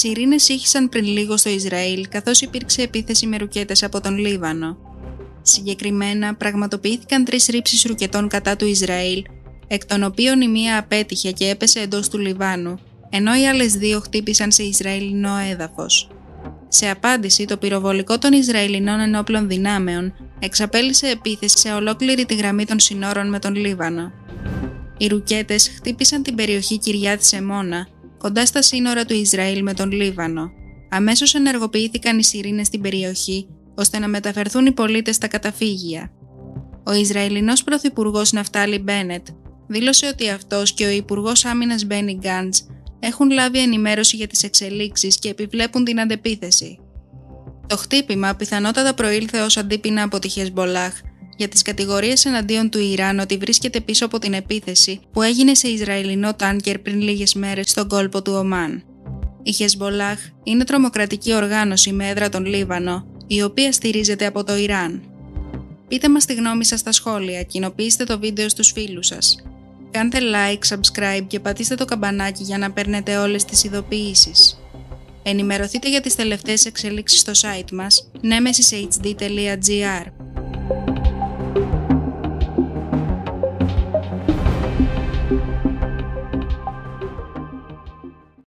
Σιρήνες ήχησαν πριν λίγο στο Ισραήλ καθώς υπήρξε επίθεση με ρουκέτες από τον Λίβανο. Συγκεκριμένα, πραγματοποιήθηκαν 3 ρήψεις ρουκετών κατά του Ισραήλ, εκ των οποίων η μία απέτυχε και έπεσε εντός του Λιβάνου, ενώ οι άλλες 2 χτύπησαν σε Ισραηλινό έδαφος. Σε απάντηση, το πυροβολικό των Ισραηλινών ενόπλων δυνάμεων εξαπέλυσε επίθεση σε ολόκληρη τη γραμμή των συνόρων με τον Λίβανο. Οι ρουκέτες χτύπησαν την περιοχή Κυριάτ Σεμόνα, κοντά στα σύνορα του Ισραήλ με τον Λίβανο. Αμέσως ενεργοποιήθηκαν οι σιρήνες στην περιοχή, ώστε να μεταφερθούν οι πολίτες στα καταφύγια. Ο Ισραηλινός Πρωθυπουργός Ναφτάλι Μπένετ δήλωσε ότι αυτός και ο Υπουργός Άμυνας Μπένι Γκάντς έχουν λάβει ενημέρωση για τις εξελίξεις και επιβλέπουν την αντεπίθεση. Το χτύπημα πιθανότατα προήλθε ως αντίπεινα από τη Χεσμπολάχ για τις κατηγορίες εναντίον του Ιράν ότι βρίσκεται πίσω από την επίθεση που έγινε σε Ισραηλινό τάνκερ πριν λίγες μέρες στον κόλπο του Ομάν. Η Χεσμπολάχ είναι τρομοκρατική οργάνωση με έδρα τον Λίβανο, η οποία στηρίζεται από το Ιράν. Πείτε μας τη γνώμη σας στα σχόλια, κοινοποιήστε το βίντεο στους φίλους σας. Κάντε like, subscribe και πατήστε το καμπανάκι για να παίρνετε όλες τις ειδοποιήσεις. Ενημερωθείτε για τις τελευταίες εξελίξεις στο site μας nemesishd.gr.